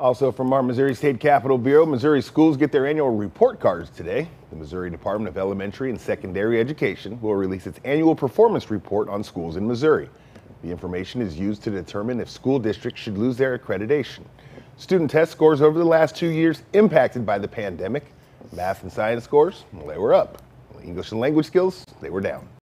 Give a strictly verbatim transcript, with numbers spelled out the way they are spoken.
Also from our Missouri State Capitol Bureau, Missouri schools get their annual report cards today. The Missouri Department of Elementary and Secondary Education will release its annual performance report on schools in Missouri. The information is used to determine if school districts should lose their accreditation. Student test scores over the last two years impacted by the pandemic. Math and science scores, well, they were up. English and language skills, they were down.